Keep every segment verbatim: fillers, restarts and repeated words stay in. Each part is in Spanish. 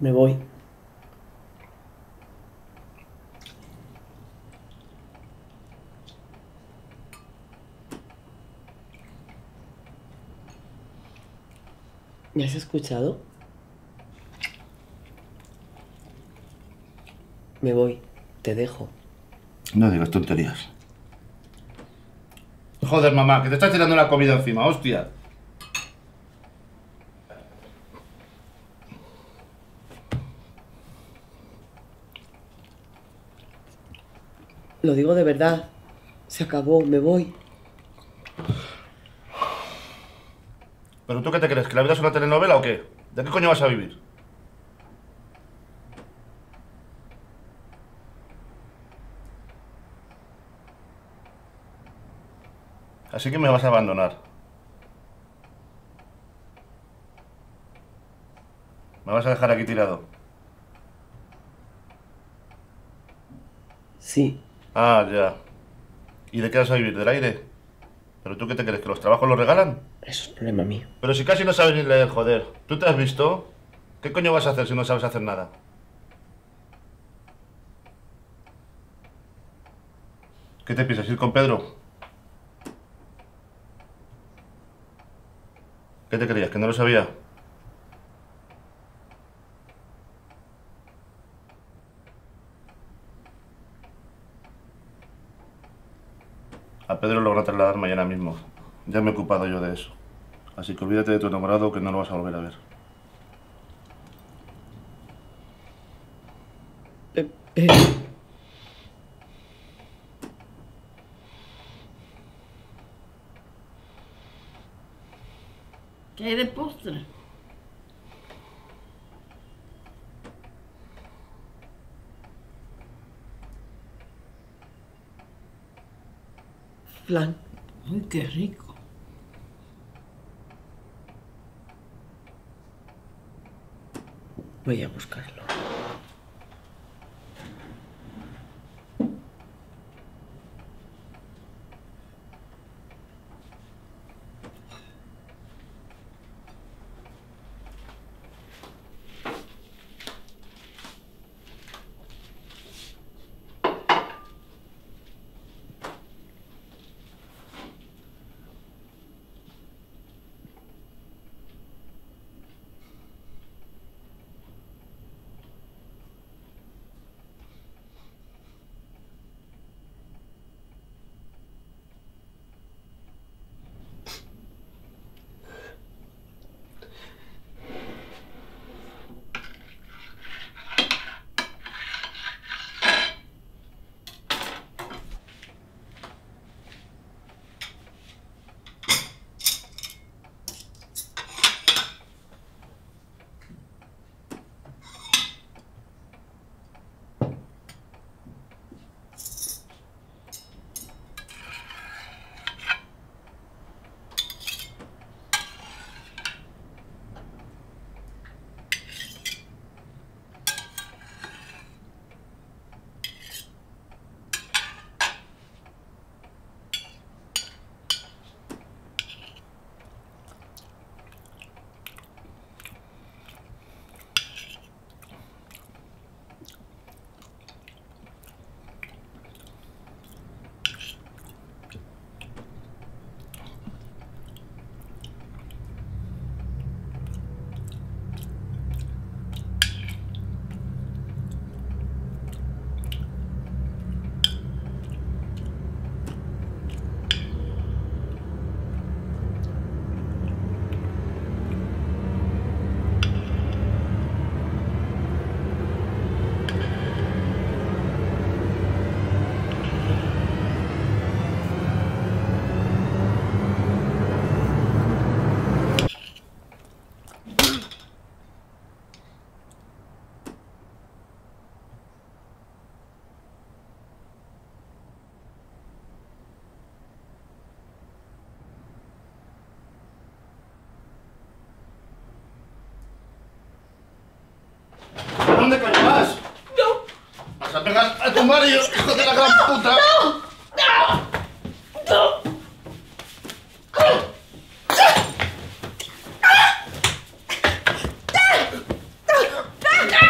Me voy. ¿Me has escuchado? Me voy. Te dejo. No digas tonterías. Joder, mamá, que te estás tirando la comida encima, hostia. Lo digo de verdad. Se acabó. Me voy. ¿Pero tú qué te crees? ¿Que la vida es una telenovela o qué? ¿De qué coño vas a vivir? Así que me vas a abandonar. ¿Me vas a dejar aquí tirado? Sí. Ah, ya. ¿Y de qué vas a vivir? ¿Del aire? ¿Pero tú qué te crees? ¿Que los trabajos los regalan? Eso es problema mío. Pero si casi no sabes ni leer, joder. ¿Tú te has visto? ¿Qué coño vas a hacer si no sabes hacer nada? ¿Qué te piensas? ¿Ir con Pedro? ¿Qué te creías? ¿Que no lo sabía? A Pedro lo van a trasladar mañana mismo. Ya me he ocupado yo de eso. Así que olvídate de tu enamorado que no lo vas a volver a ver. Pepe. ¿Qué hay de postre? Flan. Uy, qué rico. Voy a buscarlo. ¿A dónde coño vas? No. ¿Vas a pegar a tu marido, hijo de la gran puta? No. No. No.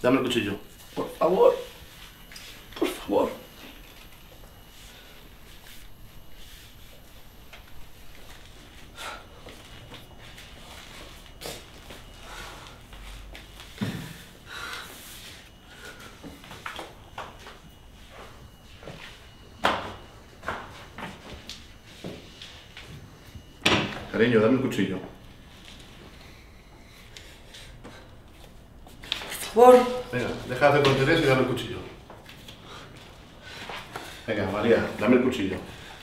Dame el cuchillo. Por favor. Por favor. Cariño, dame el cuchillo. Por favor. Venga, deja de hacer tonterías y dame el cuchillo. Venga, María, dame el cuchillo.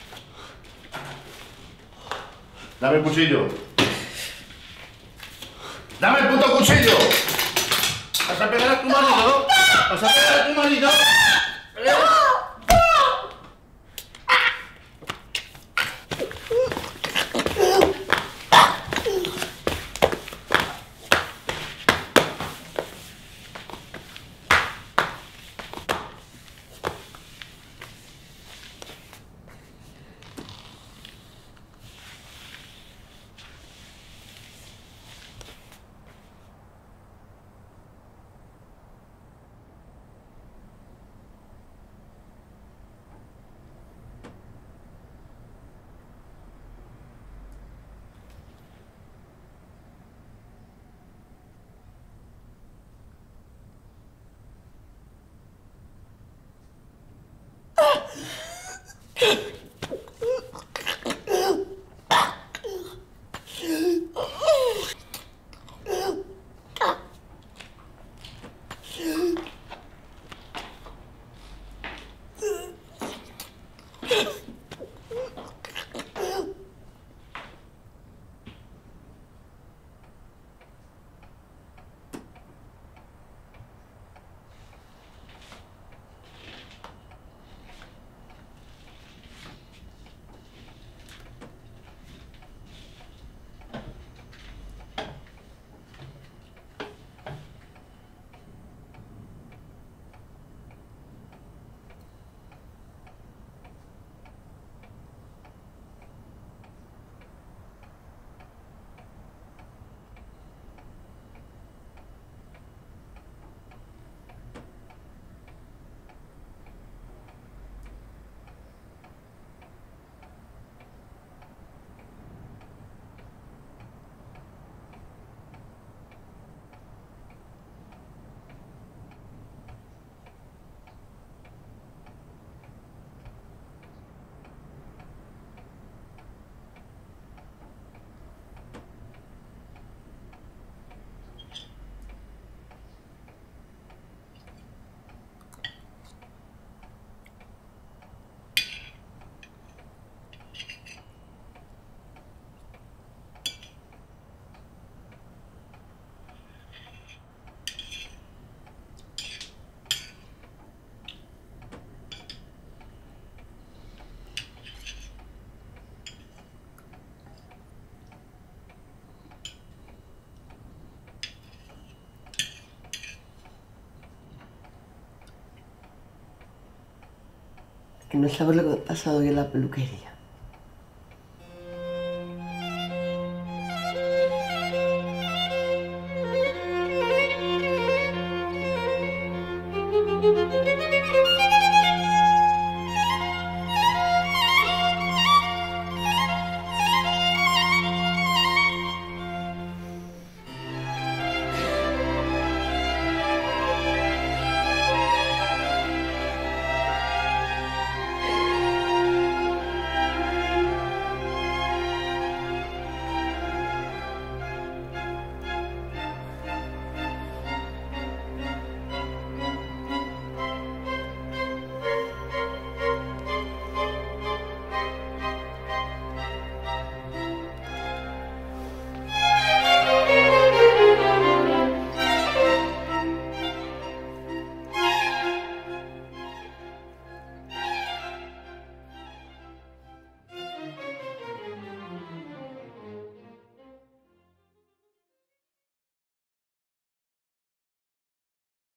Dame el cuchillo. ¡Dame el puto cuchillo! ¿Vas a pegar a tu marido? ¿Vas a pegar a tu marido? ¿Eh? Que no sabes lo que ha pasado hoy en la peluquería.